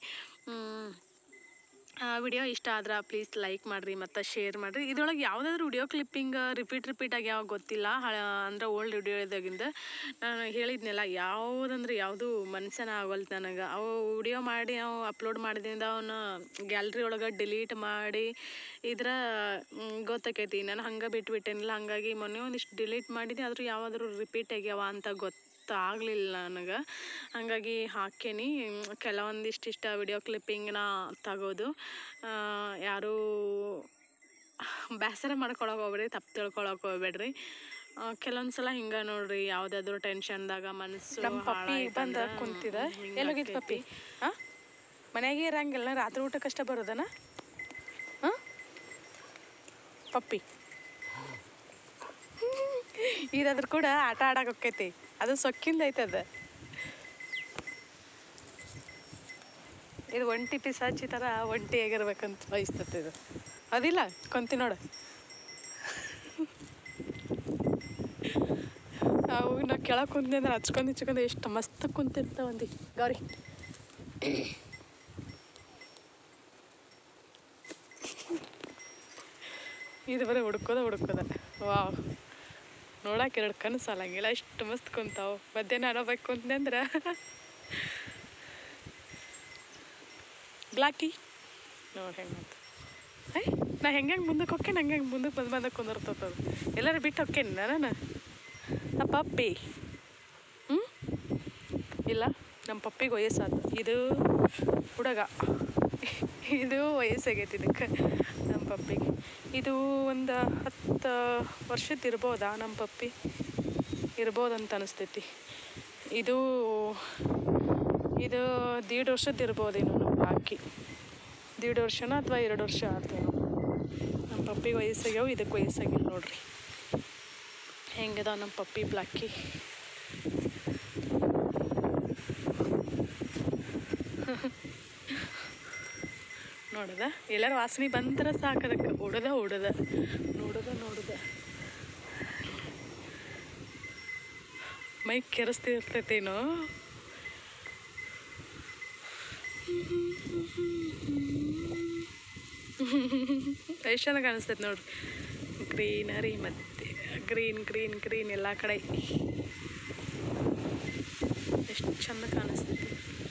S1: ವಿಡಿಯೋ ಇಷ್ಟ ಆದ್ರೆ ಪ್ಲೀಸ್ ಲೈಕ್ ಮಾಡಿರಿ ಮತ್ತು ಶೇರ್ ಮಾಡಿರಿ. ಇದ್ರೊಳಗೆ ಯಾವುದಾದ್ರೂ ವಿಡಿಯೋ ಕ್ಲಿಪ್ಪಿಂಗ್ ರಿಪೀಟ್ ರಿಪೀಟಾಗಿ ಯಾವ ಗೊತ್ತಿಲ್ಲ, ಅಂದ್ರೆ ಓಲ್ಡ್ ವಿಡಿಯೋದಾಗಿಂದ ನಾನು ಹೇಳಿದ್ನೆಲ್ಲ. ಯಾವುದಂದ್ರೆ ಯಾವುದು ಮನ್ಸನ ಆಗೋಲ್ತು ನನಗೆ. ಅವು ವಿಡಿಯೋ ಮಾಡಿ ನಾವು ಅಪ್ಲೋಡ್ ಮಾಡಿದ್ರಿಂದ ಅವನ್ನ ಗ್ಯಾಲ್ರಿ ಒಳಗೆ ಡಿಲೀಟ್ ಮಾಡಿ ಇದ್ರೆ ಗೊತ್ತಾಕೈತಿ. ನಾನು ಹಂಗೆ ಬಿಟ್ಬಿಟ್ಟೇನಿಲ್ಲ. ಹಾಗಾಗಿ ಮೊನ್ನೆ ಒಂದಿಷ್ಟು ಡಿಲೀಟ್ ಮಾಡಿದ್ದೆ, ಆದರೂ ಯಾವಾದರೂ ರಿಪೀಟ್ ಆಗ್ಯಾವ ಅಂತ ಗೊತ್ತು ಆಗಲಿಲ್ಲ ನನಗೆ. ಹಾಗಾಗಿ ಹಾಕೇನಿ. ಕೆಲವೊಂದಿಷ್ಟು ಇಷ್ಟ ವಿಡಿಯೋ ಕ್ಲಿಪ್ಪಿಂಗ್ನ ತೆಗೋದು. ಯಾರೂ ಬೇಸರ ಮಾಡ್ಕೊಳಕ್ಕೆ ಹೋಗ್ಬೇಡ್ರಿ, ತಪ್ಪು ತಿಳ್ಕೊಳಕ್ಕೆ ಹೋಗ್ಬೇಡ್ರಿ. ಕೆಲವೊಂದು ಸಲ ಹಿಂಗೆ ನೋಡ್ರಿ, ಯಾವುದಾದ್ರೂ ಟೆನ್ಷನ್ದಾಗ ಮನಸ್ಸು ನಮ್ಮ ಪಪ್ಪಿ ಬಂದು ಕುಂತಿದ. ಎಲ್ಲೋಗಿದ್ದು ಪಪ್ಪಿ? ಹಾಂ, ಮನೆಯಾಗೆ ಇರಂಗಿಲ್ಲ, ರಾತ್ರಿ ಊಟಕ್ಕಷ್ಟೇ ಬರೋದನ? ಹಾಂ ಪಪ್ಪಿ ಇದಾದ್ರೂ ಕೂಡ ಆಟ ಆಡಕ್ಕೆ ಹೋಕ್ಕೈತಿ. ಅದು ಸೊಕ್ಕಿಂದ ಐತದ. ಇದು ಒಂಟಿ ಪಿಸಾಚಿ ಥರ ಒಂಟಿ ಆಗಿರ್ಬೇಕಂತ ಬಯಸ್ತದೆ ಇದು. ಅದಿಲ್ಲ ಕೊಂತಿ ನೋಡು. ಅವು ನಾ ಕೆಳಗೆ ಕುಂತೆ ಅಂದ್ರೆ ಹಚ್ಕೊಂಡು ಹಚ್ಕೊಂಡು ಎಷ್ಟು ಮಸ್ತ್ ಕುಂತಿರ್ತಾವಂದಿ ಗೌರಿ. ಇದು ಬರೀ ಹುಡ್ಕೋದ ಹುಡ್ಕೋದ. ವಾವ್, ನೋಡಕ್ಕೆ ಎರಡು ಕಣ್ಣು ಸಾಲಂಗಿಲ್ಲ, ಎಷ್ಟು ಮಸ್ತ್ ಕುಂತಾವು. ಮಧ್ಯಾಹ್ನ ಆಡೋಬೇಕು ಕುಂತೆ ಅಂದ್ರೆ ಬ್ಲಾಕಿ ನೋಡಿ ಹೆಂಗಂತ. ಐ ನಾ ಹೆಂಗೆ ಮುಂದಕ್ಕೆ ಹೊಕ್ಕೇನೆ, ಹಂಗೆ ಮುಂದಕ್ಕೆ ಬಂದು ಬಂದಕ್ಕೆ ಕುಂದಿರ್ತದ. ಎಲ್ಲರೂ ಬಿಟ್ಟು ಹೊಕ್ಕೇನಿ ನಾನು. ಆ ಪಪ್ಪಿ ಹ್ಞೂ ಇಲ್ಲ, ನಮ್ಮ ಪಪ್ಪಿಗೆ ವಯಸ್ಸಾದ. ಇದು ಹುಡುಗ, ಇದು ವಯಸ್ಸಾಗೈತಿ ಇದಕ್ಕೆ ನಮ್ಮ ಪಪ್ಪಿಗೆ. ಇದು ಒಂದು ಹತ್ತು ವರ್ಷದ ಇರ್ಬೋದಾ ನಮ್ಮ ಪಪ್ಪಿ, ಇರ್ಬೋದಂತ ಅನಿಸ್ತೈತಿ. ಇದು ಇದು ದೀಡ್ ವರ್ಷದ ಇರ್ಬೋದೇನು ನಮ್ಮ ಹಾಕಿ. ದೀಡ್ ವರ್ಷನ ಅಥವಾ ಎರಡು ವರ್ಷ ಆತೇನೋ. ನಮ್ಮ ಪಪ್ಪಿಗೆ ವಯಸ್ಸಾಗ್ಯಾವ, ಇದಕ್ಕೆ ವಯಸ್ಸಾಗಿಲ್ಲ ನೋಡ್ರಿ. ಹೆಂಗದ ನಮ್ಮ ಪಪ್ಪಿ ಬ್ಲಾಕಿ. ನೋಡದ ಎಲ್ಲರೂ ವಾಸನೆ ಬಂದ್ರೆ ಸಾಕದಕ್ಕೆ ಉಡದ ಉಡದ ನೋಡದ ನೋಡದ ಮೈ ಕೆರೆಸ್ತಿರ್ತೈತೇನೋ. ಎಷ್ಟು ಚಂದ ಕಾಣಿಸ್ತೈತೆ ನೋಡ್ರಿ, ಗ್ರೀನರಿ ಮತ್ತು ಗ್ರೀನ್ ಗ್ರೀನ್ ಗ್ರೀನ್ ಎಲ್ಲ ಕಡೆ ಎಷ್ಟು ಚಂದ ಕಾಣಿಸ್ತೈತಿ.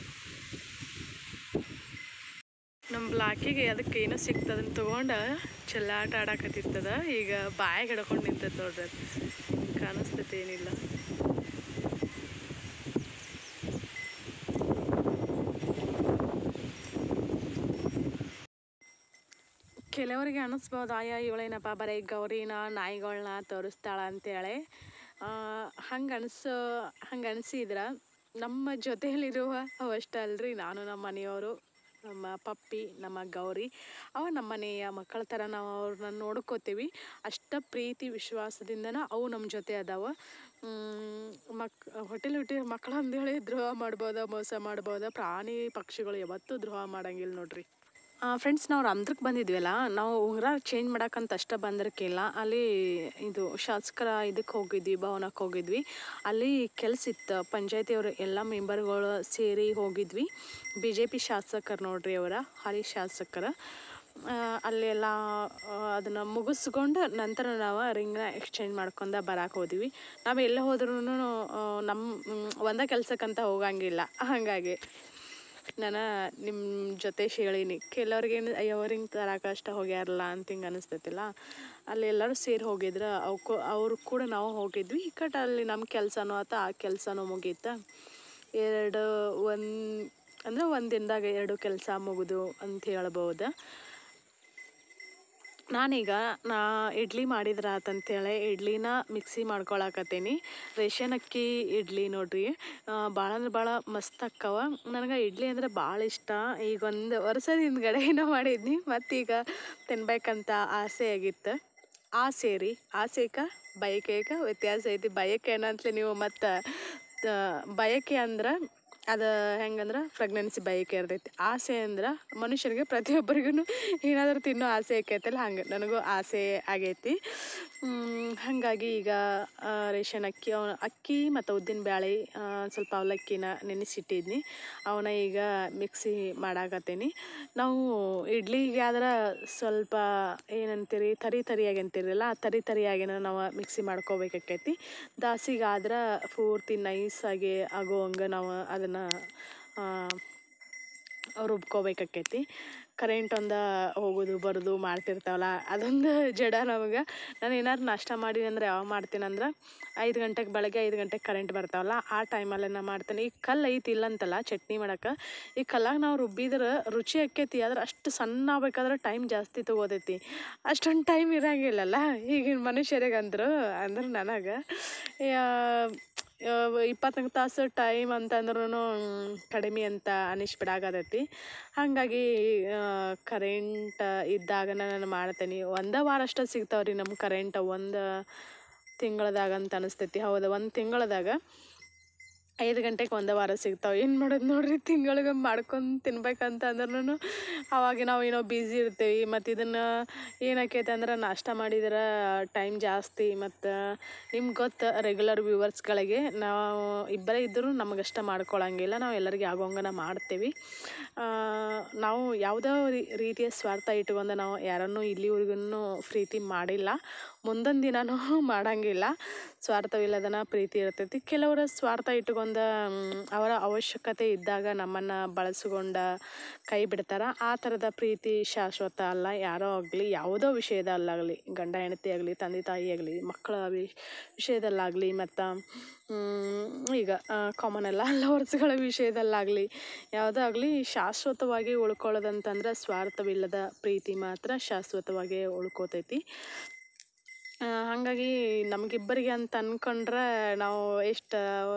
S1: ನಮ್ಮ ಬ್ಲಾಕಿಗೆ ಅದಕ್ಕೆ ಏನೋ ಸಿಗ್ತದನ್ನು ತೊಗೊಂಡು ಚೆಲ್ಲಾಟ ಆಡಾಕತ್ತಿರ್ತದ. ಈಗ ಬಾಯಿಗೆ ಹಿಡ್ಕೊಂಡು ನಿಂತೈತೆ ನೋಡ್ರಿ, ಅದು ಕಾಣಿಸ್ತೈತೆ ಏನಿಲ್ಲ. ಕೆಲವರಿಗೆ ಅನ್ನಿಸ್ಬೋದು ಆಯಾ ಇವಳೇನಪ್ಪ ಬರೀ ಗೌರಿನ ನಾಯಿಗಳನ್ನ ತೋರಿಸ್ತಾಳ ಅಂತೇಳಿ. ಹಂಗೆ ಅನಿಸೋ ಹಂಗೆ ಅನಿಸಿದ್ರೆ ನಮ್ಮ ಜೊತೆಯಲ್ಲಿರುವ ಅವಷ್ಟೇ ಅಲ್ರಿ, ನಾನು ನಮ್ಮ ಮನೆಯವರು, ನಮ್ಮ ಪಪ್ಪಿ, ನಮ್ಮ ಗೌರಿ, ಅವ ನಮ್ಮ ಮನೆಯ ಮಕ್ಕಳ ಥರ ನಾವು ಅವ್ರನ್ನ ನೋಡ್ಕೋತೀವಿ. ಅಷ್ಟ ಪ್ರೀತಿ ವಿಶ್ವಾಸದಿಂದನ ಅವು ನಮ್ಮ ಜೊತೆ ಅದಾವ. ಮಕ್ ಹೊಟ್ಟೆಲಿ ಹುಟ್ಟಿ ಮಕ್ಕಳು ಅಂದೇಳಿ ದ್ರೋಹ ಮಾಡ್ಬೋದ, ಮೋಸ ಮಾಡ್ಬೋದ. ಪ್ರಾಣಿ ಪಕ್ಷಿಗಳು ಯಾವತ್ತೂ ದ್ರೋಹ ಮಾಡಂಗಿಲ್ಲ ನೋಡ್ರಿ. ಫ್ರೆಂಡ್ಸ್, ನಾವು ರಂಧ್ರಕ್ಕೆ ಬಂದಿದ್ವಲ್ಲ, ನಾವು ಉಂಗುರ ಚೇಂಜ್ ಮಾಡೋಕ್ಕಂತ ಅಷ್ಟೇ ಬಂದಿರಕ್ಕಿಲ್ಲ. ಅಲ್ಲಿ ಇದು ಶಾಸಕರ ಇದಕ್ಕೆ ಹೋಗಿದ್ವಿ, ಭವನಕ್ಕೆ ಹೋಗಿದ್ವಿ. ಅಲ್ಲಿ ಕೆಲಸ ಇತ್ತು, ಪಂಚಾಯತಿಯವರು ಎಲ್ಲ ಮೆಂಬರ್ಗಳು ಸೇರಿ ಹೋಗಿದ್ವಿ. ಬಿ ಜೆ ಪಿ ಶಾಸಕರು ನೋಡ್ರಿ, ಅವರ ಹಾಲಿ ಶಾಸಕರು. ಅಲ್ಲೆಲ್ಲ ಅದನ್ನು ಮುಗಿಸ್ಕೊಂಡು ನಂತರ ನಾವು ರಿಂಗ್ನ ಎಕ್ಸ್ಚೇಂಜ್ ಮಾಡ್ಕೊಂಡು ಬರಕ್ಕೆ ಹೋದ್ವಿ. ನಾವು ಎಲ್ಲೇ ಹೋದ್ರೂ ನಮ್ಮ ಒಂದೇ ಕೆಲಸಕ್ಕಂತ ಹೋಗಂಗಿಲ್ಲ. ಹಾಗಾಗಿ ನಾನು ನಿಮ್ಮ ಜೊತೆ ಹೇಳೀನಿ, ಕೆಲವ್ರಿಗೇನು ಅಯ್ಯೋ ರಿಂಗ್ ತರಕ್ಕೆ ಅಷ್ಟೇ ಹೋಗ್ಯಾರಲ್ಲ ಅಂತ ಹಿಂಗೆ ಅನಿಸ್ತೈತಿಲ್ಲ. ಅಲ್ಲಿ ಎಲ್ಲರೂ ಸೇರಿ ಹೋಗಿದ್ರೆ ಅವಕ್ಕೂ ಅವ್ರು ಕೂಡ ನಾವು ಹೋಗಿದ್ವಿ. ಈ ಕಡೆ ಅಲ್ಲಿ ನಮ್ಮ ಕೆಲಸನೂ ಆತ, ಆ ಕೆಲಸನೂ ಮುಗೀತು. ಎರಡು ಒಂದು ಅಂದರೆ ಒಂದು ದಿನದಾಗ ಎರಡು ಕೆಲಸ ಮುಗಿದು ಅಂತ ಹೇಳ್ಬೋದು. ನಾನೀಗ ನಾ ಇಡ್ಲಿ ಮಾಡಿದ್ರೆ ಆತಂತೇಳಿ ಇಡ್ಲಿನ ಮಿಕ್ಸಿ ಮಾಡ್ಕೊಳಕತ್ತೀನಿ. ರೇಷನ್ ಅಕ್ಕಿ ಇಡ್ಲಿ ನೋಡ್ರಿ, ಭಾಳ ಅಂದ್ರೆ ಭಾಳ ಮಸ್ತ್ ಅಕ್ಕವ. ನನಗೆ ಇಡ್ಲಿ ಅಂದರೆ ಭಾಳ ಇಷ್ಟ. ಈಗ ಒಂದು ವರ್ಷದ ಹಿಂದ್ಗಡೆ ಏನೋ ಮಾಡಿದ್ನಿ, ಮತ್ತೀಗ ತಿನ್ಬೇಕಂತ ಆಸೆ ಆಗಿತ್ತು. ಆಸೆ ರೀ, ಆಸೆಗೆ ಬಯಕೆಗೆ ವ್ಯತ್ಯಾಸ ಐತಿ. ಬಯಕೆ ಏನಂತಲೇ ನೀವು ಮತ್ತು ಬಯಕೆ ಅಂದ್ರೆ ಅದು ಹೆಂಗಂದ್ರೆ ಪ್ರೆಗ್ನೆನ್ಸಿ ಬಯಕೆ ಇರ್ತೈತಿ. ಆಸೆ ಅಂದ್ರೆ ಮನುಷ್ಯನಿಗೆ ಪ್ರತಿಯೊಬ್ಬರಿಗೂ ಏನಾದರೂ ತಿನ್ನೋ ಆಸೆ ಆಕೈತಲ್ಲ, ಹಂಗೆ ನನಗೂ ಆಸೆ ಆಗೈತಿ. ಹಾಗಾಗಿ ಈಗ ರೇಷನ್ ಅಕ್ಕಿ ಅವ ಅಕ್ಕಿ ಮತ್ತು ಉದ್ದಿನ ಬ್ಯಾಳೆ ಸ್ವಲ್ಪ ಅವಲಕ್ಕಿನ ನೆನೆಸಿಟ್ಟಿದ್ನಿ, ಅವನ್ನ ಈಗ ಮಿಕ್ಸಿ ಮಾಡಾಕತ್ತೀನಿ. ನಾವು ಇಡ್ಲಿಗೆ ಆದ್ರೆ ಸ್ವಲ್ಪ ಏನಂತೀರಿ ತರಿ ತರಿಯಾಗಿ ಅಂತೀರಲ್ಲ, ಆ ತರಿ ತರಿಯಾಗಿನ ನಾವು ಮಿಕ್ಸಿ ಮಾಡ್ಕೋಬೇಕಾಕೈತಿ. ದಾಸಿಗಾದ್ರೆ ಪೂರ್ತಿ ನೈಸಾಗಿ ಆಗೋ ಹಂಗೆ ನಾವು ಅದನ್ನು ರುಬ್ಕೋಬೇಕಾಕೈತಿ. ಕರೆಂಟ್ ಒಂದು ಹೋಗೋದು ಬರೋದು ಮಾಡ್ತಿರ್ತಾವಲ್ಲ, ಅದೊಂದು ಜಡ ನಮಗೆ. ನಾನು ಏನಾದ್ರು ನಾಷ್ಟ ಮಾಡಿ ಅಂದರೆ ಯಾವಾಗ ಮಾಡ್ತೀನಿ ಅಂದ್ರೆ ಐದು ಗಂಟೆಗೆ ಬೆಳಗ್ಗೆ ಐದು ಗಂಟೆಗೆ ಕರೆಂಟ್ ಬರ್ತಾವಲ್ಲ, ಆ ಟೈಮಲ್ಲಿ ನಾನು ಮಾಡ್ತೀನಿ. ಈಗ ಕಲ್ಲು ಐತಿ ಇಲ್ಲಂತಲ್ಲ ಚಟ್ನಿ ಮಾಡೋಕೆ, ಈ ಕಲ್ಲಾಗ ನಾವು ರುಬ್ಬಿದ್ರೆ ರುಚಿ ಆಕ್ಕೈತಿ. ಆದ್ರೆ ಅಷ್ಟು ಸಣ್ಣ ಆಗ್ಬೇಕಾದ್ರೆ ಟೈಮ್ ಜಾಸ್ತಿ ತೊಗೋತೈತಿ. ಅಷ್ಟೊಂದು ಟೈಮ್ ಇರೋಂಗಿಲ್ಲಲ್ಲ ಈಗಿನ ಮನುಷ್ಯರಿಗಂದ್ರು. ಅಂದ್ರೆ ನನಗೆ ಇಪ್ಪತ್ನಾಲ್ಕು ತಾಸು ಟೈಮ್ ಅಂತಂದ್ರೂ ಕಡಿಮೆ ಅಂತ ಅನಿಸ್ಬಿಡಾಕತ್ತೈತಿ. ಹಾಗಾಗಿ ಕರೆಂಟ್ ಇದ್ದಾಗ ನಾನು ಮಾಡ್ತೀನಿ. ಒಂದೇ ವಾರ ಅಷ್ಟೇ ಸಿಗ್ತಾವ್ರಿ ನಮ್ಮ ಕರೆಂಟ್, ಒಂದು ತಿಂಗಳದಾಗ ಅಂತ ಅನಿಸ್ತೈತಿ. ಹೌದು, ಒಂದು ತಿಂಗಳದಾಗ ಐದು ಗಂಟೆಗೆ ಒಂದೇ ವಾರ ಸಿಗ್ತಾವೆ. ಏನು ಮಾಡೋದು ನೋಡ್ರಿ, ತಿಂಗಳಿಗೆ ಮಾಡ್ಕೊಂಡು ತಿನ್ಬೇಕಂತ ಅಂದ್ರೂ ಅವಾಗ ನಾವು ಏನೋ ಬ್ಯುಸಿ ಇರ್ತೀವಿ. ಮತ್ತು ಇದನ್ನು ಏನಾಕೈತೆ ಅಂದ್ರೆ ನಾಷ್ಟ ಮಾಡಿದ್ರೆ ಟೈಮ್ ಜಾಸ್ತಿ. ಮತ್ತು ನಿಮ್ಗೆ ಗೊತ್ತು, ರೆಗ್ಯುಲರ್ ವ್ಯೂವರ್ಸ್ಗಳಿಗೆ ನಾವು ಇಬ್ಬರೇ ಇದ್ದರೂ ನಮಗಷ್ಟ ಮಾಡ್ಕೊಳಂಗಿಲ್ಲ, ನಾವು ಎಲ್ಲರಿಗೆ ಆಗೋಂಗನ ಮಾಡ್ತೇವೆ. ನಾವು ಯಾವುದೋ ರೀತಿಯ ಸ್ವಾರ್ಥ ಇಟ್ಕೊಂಡು ನಾವು ಯಾರನ್ನೂ ಇಲ್ಲಿವರೆಗೂ ಪ್ರೀತಿ ಮಾಡಿಲ್ಲ, ಮುಂದೊಂದು ದಿನನೂ ಮಾಡೋಂಗಿಲ್ಲ. ಸ್ವಾರ್ಥವಿಲ್ಲದನ ಪ್ರೀತಿ ಇರ್ತೈತಿ. ಕೆಲವರ ಸ್ವಾರ್ಥ ಇಟ್ಕೊಂಡು ಅವರ ಅವಶ್ಯಕತೆ ಇದ್ದಾಗ ನಮ್ಮನ್ನು ಬಳಸ್ಕೊಂಡು ಕೈ ಬಿಡ್ತಾರೆ. ಆ ಥರದ ಪ್ರೀತಿ ಶಾಶ್ವತ ಅಲ್ಲ. ಯಾರೋ ಆಗಲಿ, ಯಾವುದೋ ವಿಷಯದಲ್ಲಾಗಲಿ, ಗಂಡ ಹೆಂಡತಿ ಆಗಲಿ, ತಂದೆ ತಾಯಿ ಆಗಲಿ, ಮಕ್ಕಳ ವಿಷಯದಲ್ಲಾಗಲಿ, ಮತ್ತು ಈಗ ಕಾಮನ್ ಎಲ್ಲ ಲವರ್ಸ್ಗಳ ವಿಷಯದಲ್ಲಾಗಲಿ, ಯಾವುದೋ ಆಗಲಿ ಶಾಶ್ವತವಾಗಿ ಉಳ್ಕೊಳ್ಳೋದಂತಂದ್ರೆ ಸ್ವಾರ್ಥವಿಲ್ಲದ ಪ್ರೀತಿ ಮಾತ್ರ ಶಾಶ್ವತವಾಗಿ ಉಳ್ಕೋತೈತಿ. ಹಾಗಾಗಿ ನಮಗಿಬ್ಬರಿಗೆ ಅಂತ ಅಂದ್ಕೊಂಡ್ರೆ ನಾವು ಎಷ್ಟು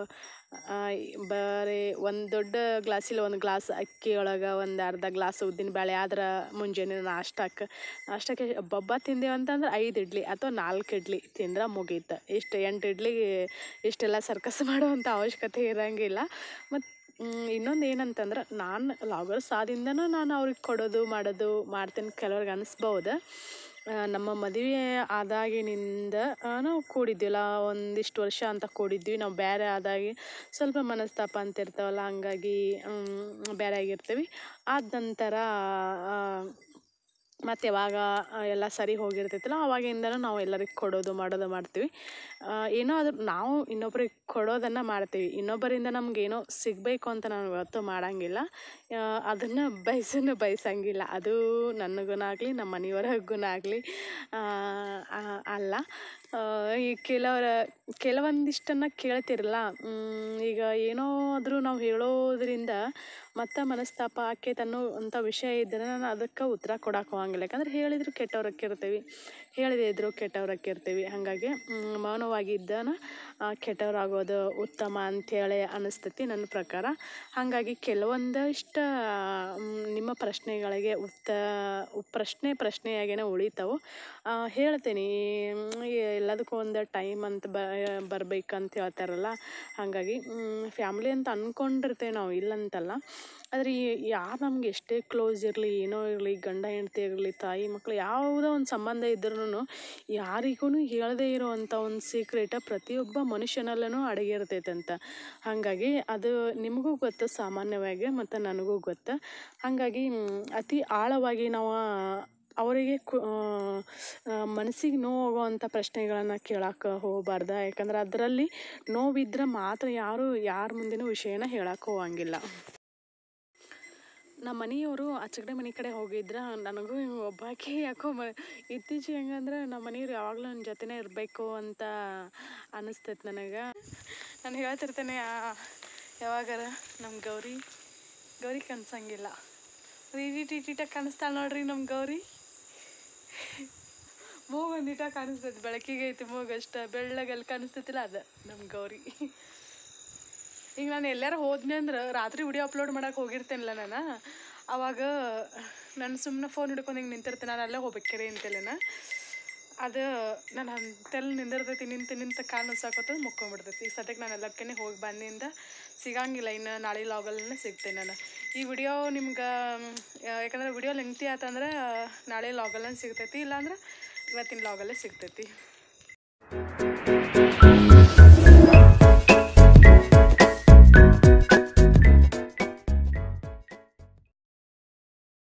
S1: ಬರೀ ಒಂದು ದೊಡ್ಡ ಗ್ಲಾಸಿಲ್ಲ ಒಂದು ಗ್ಲಾಸ್ ಅಕ್ಕಿ ಒಳಗೆ ಒಂದು ಅರ್ಧ ಗ್ಲಾಸ್ ಉದ್ದಿನ ಬೇಳೆ ಆದ್ರೆ ಮುಂಜಾನೆ ನಾಷ್ಟಕ್ಕೆ ನಾಷ್ಟಕ್ಕೆ ಬೊಬ್ಬ ತಿಂದೇವು ಅಂತಂದ್ರೆ ಐದು ಇಡ್ಲಿ ಅಥವಾ ನಾಲ್ಕು ಇಡ್ಲಿ ತಿಂದ್ರೆ ಮುಗೀತು. ಇಷ್ಟು ಎಂಟು ಇಡ್ಲಿಗೆ ಇಷ್ಟೆಲ್ಲ ಸರ್ಕಸ್ ಮಾಡುವಂಥ ಅವಶ್ಯಕತೆ ಇರೋಂಗಿಲ್ಲ. ಮತ್ತು ಇನ್ನೊಂದು ಏನಂತಂದ್ರೆ ನಾನು ಲಾಗರ್ಸ್ ಆದಿಂದನೂ ನಾನು ಅವ್ರಿಗೆ ಕೊಡೋದು ಮಾಡೋದು ಮಾಡ್ತೀನಿ. ಕೆಲವ್ರಿಗೆ ಅನಿಸ್ಬೋದು ನಮ್ಮ ಮದುವೆ ಆದಾಗಿನಿಂದ ನಾವು ಕೂಡಿದ್ವಿಲ್ಲ ಒಂದಿಷ್ಟು ವರ್ಷ ಅಂತ ಕೂಡಿದ್ವಿ, ನಾವು ಬೇರೆ ಆದಾಗಿ ಸ್ವಲ್ಪ ಮನಸ್ತಾಪ ಅಂತ ಇರ್ತಾವಲ್ಲ, ಹಂಗಾಗಿ ಬೇರೆ ಆಗಿರ್ತೀವಿ. ಆದ ನಂತರ ಮತ್ತು ಯಾವಾಗ ಎಲ್ಲ ಸರಿ ಹೋಗಿರ್ತೈತಲ್ಲ ಅವಾಗಿಂದನೂ ನಾವು ಎಲ್ಲರಿಗೆ ಕೊಡೋದು ಮಾಡೋದು ಮಾಡ್ತೀವಿ. ಏನೋ ಆದ್ರೂ ನಾವು ಇನ್ನೊಬ್ರಿಗೆ ಕೊಡೋದನ್ನು ಮಾಡ್ತೀವಿ, ಇನ್ನೊಬ್ಬರಿಂದ ನಮಗೇನೋ ಸಿಗಬೇಕು ಅಂತ ನಾವು ಯಾವತ್ತೂ ಮಾಡೋಂಗಿಲ್ಲ, ಅದನ್ನು ಬಯಸೂ ಬಯಸಂಗಿಲ್ಲ. ಅದು ನನಗೂನಾಗಲಿ ನಮ್ಮ ಮನೆಯವ್ರಿಗೂನಾಗಲಿ ಅಲ್ಲ. ಈ ಕೆಲವರ ಕೆಲವೊಂದಿಷ್ಟನ್ನು ಕೇಳ್ತಿರಲ್ಲ, ಈಗ ಏನೋ ಆದರೂ ನಾವು ಹೇಳೋದ್ರಿಂದ ಮತ್ತೆ ಮನಸ್ತಾಪ ಆಕೈತೆ ಅನ್ನೋ ಅಂಥ ವಿಷಯ ಇದ್ದರೆ ನಾನು ಅದಕ್ಕೆ ಉತ್ತರ ಕೊಡೋಕೆ ಹೋಗಂಗಿಲ್ಲ. ಯಾಕಂದ್ರೆ ಹೇಳಿದ್ರು ಕೆಟ್ಟವ್ರಾಕಿರ್ತೀವಿ, ಹೇಳದೇ ಇದ್ದರೂ ಕೆಟ್ಟವ್ರಾಕಿರ್ತೀವಿ. ಹಾಗಾಗಿ ಮೌನವಾಗಿದ್ದನ ಕೆಟ್ಟವರಾಗೋದು ಉತ್ತಮ ಅಂಥೇಳಿ ಅನ್ನಿಸ್ತೈತಿ ನನ್ನ ಪ್ರಕಾರ. ಹಾಗಾಗಿ ಕೆಲವೊಂದಿಷ್ಟು ನಿಮ್ಮ ಪ್ರಶ್ನೆಗಳಿಗೆ ಉತ್ತ ಪ್ರಶ್ನೆ ಪ್ರಶ್ನೆಯಾಗೇ ಉಳಿತಾವೆ. ಹೇಳ್ತೀನಿ, ಎಲ್ಲದಕ್ಕೂ ಒಂದು ಟೈಮ್ ಅಂತ ಬ ಬರ್ಬೇಕಂತ ಹೇಳ್ತಾರಲ್ಲ, ಹಾಗಾಗಿ ಫ್ಯಾಮ್ಲಿ ಅಂತ ಅಂದ್ಕೊಂಡಿರ್ತೇವೆ ನಾವು, ಇಲ್ಲಂತಲ್ಲ. ಆದರೆ ಯಾರು ನಮ್ಗೆ ಎಷ್ಟೇ ಕ್ಲೋಸ್ ಇರಲಿ, ಏನೋ ಇರಲಿ, ಗಂಡ ಹೆಂಡತಿ ಇರಲಿ, ತಾಯಿ ಮಕ್ಕಳು, ಯಾವುದೋ ಒಂದು ಸಂಬಂಧ ಇದ್ರೂ ಯಾರಿಗೂ ಹೇಳದೇ ಇರೋವಂಥ ಒಂದು ಸೀಕ್ರೆಟ ಪ್ರತಿಯೊಬ್ಬ ಮನುಷ್ಯನಲ್ಲೂ ಅಡಗಿರ್ತೈತಂತ. ಹಾಗಾಗಿ ಅದು ನಿಮಗೂ ಗೊತ್ತು ಸಾಮಾನ್ಯವಾಗಿ, ಮತ್ತು ನನಗೂ ಗೊತ್ತು. ಹಾಗಾಗಿ ಅತಿ ಆಳವಾಗಿ ನಾವು ಅವರಿಗೆ ಕು ಮನಸ್ಸಿಗೆ ನೋವಾಗುವಂಥ ಪ್ರಶ್ನೆಗಳನ್ನು ಕೇಳೋಕೆ ಹೋಗಬಾರ್ದು. ಯಾಕಂದ್ರೆ ಅದರಲ್ಲಿ ನೋವಿದ್ರೆ ಮಾತ್ರ ಯಾರು ಯಾರ ಮುಂದೆನೂ ವಿಷಯನ ಹೇಳೋಕೆ ಹೋಗಂಗಿಲ್ಲ. ನಮ್ಮ ಮನೆಯವರು ಆಚೆಕಡೆ ಮನೆ ಕಡೆ ಹೋಗಿದ್ರೆ ನನಗೂ ಒಬ್ಬಾಕಿ ಯಾಕೋ ಮ ಇತ್ತೀಚೆಗೆ ಹೆಂಗಂದ್ರೆ ನಮ್ಮ ಮನೆಯವ್ರು ಯಾವಾಗಲೂ ನನ್ನ ಜೊತೆನೇ ಇರಬೇಕು ಅಂತ ಅನ್ನಿಸ್ತೈತೆ ನನಗೆ. ನಾನು ಹೇಳ್ತಿರ್ತೇನೆ ಯಾವಾಗಾರ ನಮ್ಮ ಗೌರಿ ಗೌರಿ ಕನ್ಸಂಗಿಲ್ಲ, ಇಟೀಟ್ ಇಟೀಟಾಗಿ ಕಾಣಿಸ್ತಾಳೆ ನೋಡ್ರಿ ನಮ್ಮ ಗೌರಿ. ಮೂಗು ಒಂದು ಇಟಾಗಿ ಕಾಣಿಸ್ತೈತೆ, ಬೆಳಕಿಗೆ ಐತಿ ಮೂಗಷ್ಟು, ಬೆಳ್ಳಗಲ್ಲಿ ಕಾಣಿಸ್ತೈತಿಲ್ಲ ಅದು ನಮ್ಮ ಗೌರಿ. ಈಗ ನಾನು ಎಲ್ಲಾರು ಹೋದ್ನಿ ಅಂದ್ರೆ ರಾತ್ರಿ ವಿಡಿಯೋ ಅಪ್ಲೋಡ್ ಮಾಡೋಕೆ ಹೋಗಿರ್ತೇನಲ್ಲ ನಾನು, ಆವಾಗ ನಾನು ಸುಮ್ಮನೆ ಫೋನ್ ಹಿಡ್ಕೊಂಡು ಹಿಂಗೆ ನಿಂತಿರ್ತೇನೆ, ನಾನು ಅಲ್ಲೇ ಹೋಗ್ಬೇಕ್ರಿ ಅಂತೇಳಿನ. ಅದು ನಾನು ಅಂತೆಲ್ಲ ನಿಂದಿರ್ತೈತಿ, ನಿಂತು ನಿಂತು ಕಾಣಿಸಾಕೋತದ ಮುಕ್ಕೊಂಬಿಡ್ತೈತಿ. ಈಗ ಸದ್ಯಕ್ಕೆ ನಾನು ಎಲ್ಲಕ್ಕೇ ಹೋಗಿ ಬಂದಿಂದ ಸಿಗಂಗಿಲ್ಲ, ಇನ್ನು ನಾಳೆ ಲಾಗಲ್ಲೇ ಸಿಗ್ತೇನೆ ನಾನು. ಈ ವಿಡಿಯೋ ನಿಮ್ಗೆ ಯಾಕಂದ್ರೆ ವಿಡಿಯೋ ಲೆಂಗ್ತಿ ಆತಂದ್ರೆ ನಾಳೆ ಲಾಗಲ್ಲೇ ಸಿಗ್ತೈತಿ, ಇಲ್ಲಾಂದ್ರೆ ಇವತ್ತಿನ ಲಾಗಲ್ಲೇ ಸಿಗ್ತೈತಿ.